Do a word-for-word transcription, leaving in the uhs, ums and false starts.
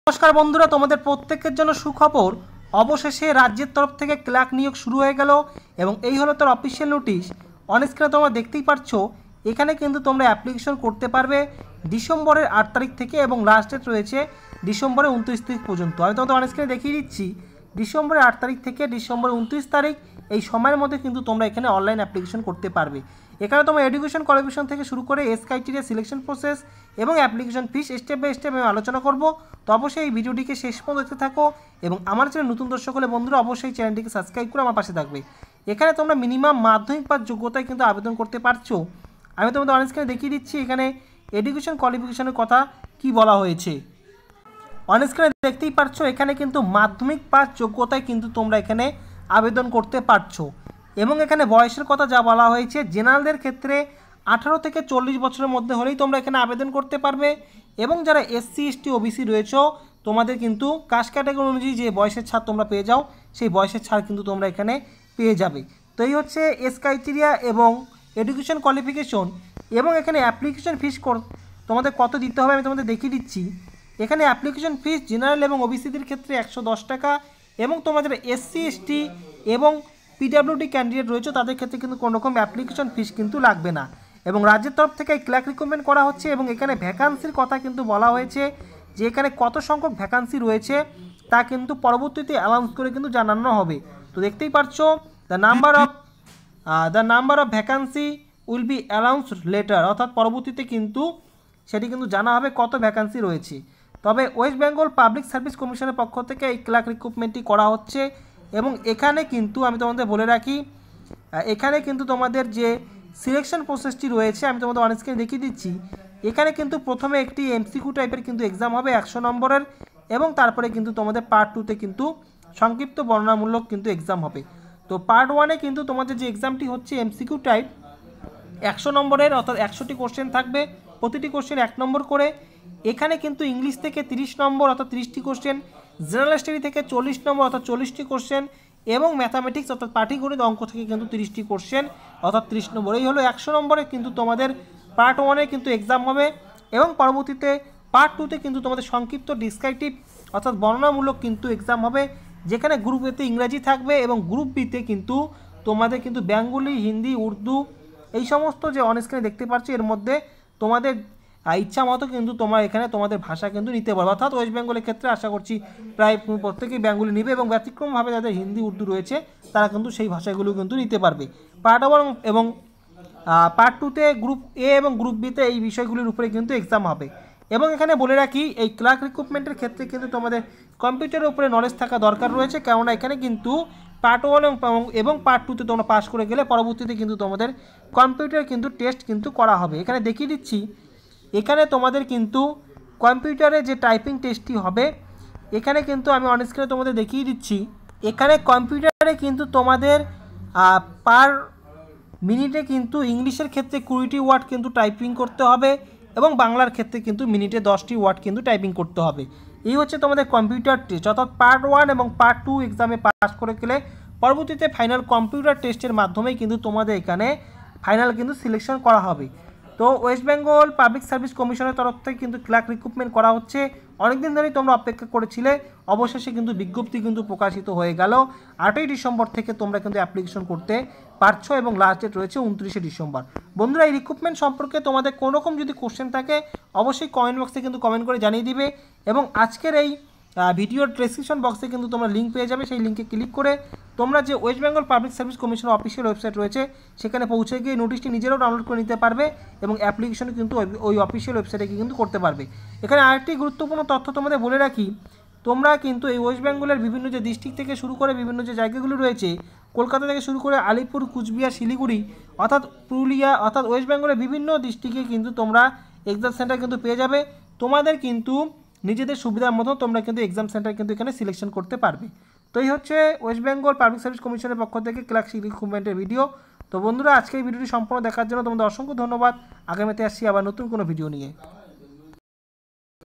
नमस्कार बंधुरा तुम्हारे प्रत्येकेर जन्य सुखबर अवशेषे राज्येर तरफ थेके क्लार्क नियोग शुरू हो गेल एबं एई हलो तार अफिशियल नोटिस अन स्क्रिने तोमरा देखतेई पाচ্ছো एखाने किन्तु तोमरा अ্যাপ্লিকেশন करते पारबे डिसेम्बरेर आठ तारीख थेके एबं लास्ट डेट रयेछे डिसेम्बरेर उनत्रिश तारीख पर्यन्त। आमि तोमादेर अन स्क्रिने देखिए दिচ্ছি डिसेम्बरेर आठ तारीख थेके डिसेम्बरेर उनत्रिश तारीख এই সময়ের মধ্যে কিন্তু তোমরা এখানে অনলাইন অ্যাপ্লিকেশন করতে পারবে। এখানে তোমরা এডুকেশন কোয়ালিফিকেশন থেকে শুরু করে এস ক্রাইটেরিয়া সিলেকশন প্রসেস এবং application fees step by step আমি আলোচনা করব। তো অবশ্যই এই ভিডিওটিকে শেষ পর্যন্ত দেখতে থাকো এবং আমার চ্যানেল নতুন দর্শক হলে বন্ধুরা অবশ্যই চ্যানেলটিকে সাবস্ক্রাইব করে আমার পাশে থাকবে। এখানে তোমরা মিনিমাম মাধ্যমিক পাস যোগ্যতায় কিন্তু আবেদন করতে পারছো। আমি তোমাদের অন স্ক্রিনে দেখিয়ে দিচ্ছি এখানে এডুকেশন কোয়ালিফিকেশনের কথা কি বলা হয়েছে। অন স্ক্রিনে দেখতেই পাচ্ছো এখানে কিন্তু মাধ্যমিক পাস যোগ্যতায় কিন্তু তোমরা এখানে আবেদন করতে পারছো এবং এখানে বয়সের কথা যা বলা হয়েছে জেনারেলদের ক্ষেত্রে আঠারো থেকে চল্লিশ বছরের মধ্যে হলেই তোমরা এখানে আবেদন করতে পারবে এবং যারা এসসি এসটি ওবিসি রয়েছে তোমাদের কিন্তু কাস্ট ক্যাটাগরি অনুযায়ী যে বয়সের ছাড় তোমরা পেয়ে যাও সেই বয়সের ছাড় কিন্তু তোমরা এখানে পেয়ে যাবে। তো এই হচ্ছে এস ক্রাইটেরিয়া এবং এডুকেশন কোয়ালিফিকেশন এবং এখানে অ্যাপ্লিকেশন ফিস তোমাদের কত দিতে হবে আমি তোমাদের দেখিয়ে দিচ্ছি। এখানে অ্যাপ্লিকেশন ফিস জেনারেল এবং ওবিসিদের ক্ষেত্রে একশো দশ টাকা এবং তোমরা যারা এসসি এসটি এবং পিডাব্লিউডি ক্যান্ডিডেট রয়েছে তাদের ক্ষেত্রে কিন্তু কোনো রকম অ্যাপ্লিকেশন ফিস কিন্তু লাগবে না এবং রাজ্যের তরফ থেকে ক্লার্ক রিক্রুটমেন্ট করা হচ্ছে এবং এখানে ভ্যাকান্সির কথা কিন্তু বলা হয়েছে যে এখানে কত সংখ্যক ভ্যাকান্সি রয়েছে তা কিন্তু পরবর্তীতে অ্যানাউন্স করে কিন্তু জানানো হবে। তো দেখতেই পাচ্ছো the number of the number of vacancy will be announced later, অর্থাৎ পরবর্তীতে কিন্তু সেটি কিন্তু জানা হবে কত ভ্যাকান্সি রয়েছে। তবে ওয়েস্ট বেঙ্গল পাবলিক সার্ভিস কমিশনের পক্ষ থেকে এই ক্লার্ক রিক্রুটমেন্টটি করা হচ্ছে এবং এখানে কিন্তু আমি তোমাদের বলে রাখি এখানে কিন্তু তোমাদের যে সিলেকশন প্রসেসটি রয়েছে আমি তোমাদের অন স্ক্রিনে দেখিয়ে দিচ্ছি। এখানে কিন্তু প্রথমে একটি এমসিকিউ টাইপের কিন্তু এক্সাম হবে একশো নম্বরের এবং তারপরে কিন্তু তোমাদের পার্ট টুতে কিন্তু সংক্ষিপ্ত বর্ণনামূলক কিন্তু এক্সাম হবে। তো পার্ট ওয়ানে কিন্তু তোমাদের যে এক্সামটি হচ্ছে এমসিকিউ টাইপ একশো নম্বরের, অর্থাৎ একশোটি কোশ্চেন থাকবে, প্রতিটি কোশ্চেন এক নম্বর করে। এখানে কিন্তু ইংলিশ থেকে তিরিশ নম্বর অর্থাৎ তিরিশটি কোশ্চেন, জেনারেল স্টাডি থেকে চল্লিশ নম্বর অর্থাৎ চল্লিশটি কোশ্চেন এবং ম্যাথামেটিক্স অর্থাৎ পাটিগণিত অঙ্ক থেকে কিন্তু তিরিশটি কোশ্চেন অর্থাৎ তিরিশ নম্বর। এই হলো একশো নম্বরে কিন্তু তোমাদের পার্ট ওয়ানে কিন্তু এক্সাম হবে এবং পরবর্তীতে পার্ট টুতে কিন্তু তোমাদের সংক্ষিপ্ত ডিসক্রিপটিভ অর্থাৎ বর্ণনামূলক কিন্তু এক্সাম হবে যেখানে গ্রুপ এতে ইংরাজি থাকবে এবং গ্রুপ বিতে কিন্তু তোমাদের কিন্তু বেঙ্গলি, হিন্দি, উর্দু এই সমস্ত যে অন স্ক্রিনে দেখতে পাচ্ছি এর মধ্যে তোমাদের ইচ্ছা মতো কিন্তু তোমরা এখানে তোমাদের ভাষা কিন্তু নিতে পারবে। অর্থাৎ ওয়েস্ট বেঙ্গলের ক্ষেত্রে আশা করছি প্রায় প্রত্যেকেই বেঙ্গলি নিবে এবং ব্যতিক্রমভাবে যাদের হিন্দি উর্দু রয়েছে তারা কিন্তু সেই ভাষাগুলো কিন্তু নিতে পারবে। পার্ট ওয়ান এবং পার্ট টুতে গ্রুপ এ এবং গ্রুপ বিতে এই বিষয়গুলির উপরে কিন্তু এক্সাম হবে এবং এখানে বলে রাখি এই ক্লার্ক রিক্রুটমেন্টের ক্ষেত্রে কিন্তু তোমাদের কম্পিউটারের উপরে নলেজ থাকা দরকার রয়েছে, কেননা এখানে কিন্তু পার্ট ওয়ান এবং পার্ট টুতে তোমরা পাস করে গেলে পরবর্তীতে কিন্তু তোমাদের কম্পিউটার কিন্তু টেস্ট কিন্তু করা হবে। এখানে দেখিয়ে দিচ্ছি এখানে তোমাদের কিন্তু কম্পিউটারে যে টাইপিং টেস্টটি হবে এখানে কিন্তু আমি অন স্ক্রিনে তোমাদের দেখিয়ে দিচ্ছি। এখানে কম্পিউটারে কিন্তু তোমাদের পার মিনিটে কিন্তু ইংলিশের ক্ষেত্রে কুড়িটি ওয়ার্ড কিন্তু টাইপিং করতে হবে এবং বাংলার ক্ষেত্রে কিন্তু মিনিটে দশটি ওয়ার্ড কিন্তু টাইপিং করতে হবে। এই হচ্ছে তোমাদের কম্পিউটার টেস্ট, অর্থাৎ পার্ট ওয়ান এবং পার্ট টু এক্সামে পাস করে গেলে পরবর্তীতে ফাইনাল কম্পিউটার টেস্টের মাধ্যমেই কিন্তু তোমাদের এখানে ফাইনাল কিন্তু সিলেকশন করা হবে। তো ওয়েস্ট বেঙ্গল পাবলিক সার্ভিস কমিশনের তরফ থেকে কিন্তু ক্লার্ক রিক্রুটমেন্ট করা হচ্ছে। অনেকদিন ধরেই তোমরা অপেক্ষা করেছিলে, অবশেষে কিন্তু বিজ্ঞপ্তি কিন্তু প্রকাশিত হয়ে গেল। আটই ডিসেম্বর থেকে তোমরা কিন্তু অ্যাপ্লিকেশন করতে পারছো এবং লাস্ট ডেট রয়েছে উনত্রিশে ডিসেম্বর। বন্ধুরা এই রিক্রুটমেন্ট সম্পর্কে তোমাদের কোনো রকম যদি কোশ্চেন থাকে অবশ্যই কমেন্ট বক্সে কিন্তু কমেন্ট করে জানিয়ে দিবে এবং আজকের এই ভিডিওর ডেসক্রিপশন বক্সে কিন্তু তোমরা লিঙ্ক পেয়ে যাবে, সেই লিঙ্কে ক্লিক করে তোমরা যে ওয়েস্ট বেঙ্গল পাবলিক সার্ভিস কমিশনের অফিসিয়াল ওয়েবসাইট রয়েছে সেখানে পৌঁছে গিয়ে নোটিশটি নিজেরাও ডাউনলোড করে নিতে পারবে এবং অ্যাপ্লিকেশনও কিন্তু ওই অফিসিয়াল ওয়েবসাইটে গিয়ে কিন্তু করতে পারবে। এখানে আরেকটি গুরুত্বপূর্ণ তথ্য তোমাদের বলে রাখি, তোমরা কিন্তু এই ওয়েস্ট বেঙ্গলের বিভিন্ন যে ডিস্ট্রিক্ট থেকে শুরু করে বিভিন্ন যে জায়গাগুলো রয়েছে কলকাতা থেকে শুরু করে আলিপুর, কুচবিহার, শিলিগুড়ি অর্থাৎ পুরুলিয়া অর্থাৎ ওয়েস্ট বেঙ্গলের বিভিন্ন ডিস্ট্রিক্টে কিন্তু তোমরা এক্সাম সেন্টার কিন্তু পেয়ে যাবে। তোমাদের কিন্তু নিজেদের সুবিধার মতো তোমরা কিন্তু এক্সাম সেন্টার কিন্তু এখানে সিলেকশন করতে পারবে। তো এই হচ্ছে ওয়েস্ট বেঙ্গল পাবলিক সার্ভিস কমিশনের পক্ষ থেকে ক্লার্ক রিক্রুটমেন্টের ভিডিও। তো বন্ধুরা আজকে এই ভিডিওটি সম্পূর্ণ দেখার জন্য তোমাদের অসংখ্য ধন্যবাদ। আগামীতে আসছি আবার নতুন কোনো ভিডিও নিয়ে।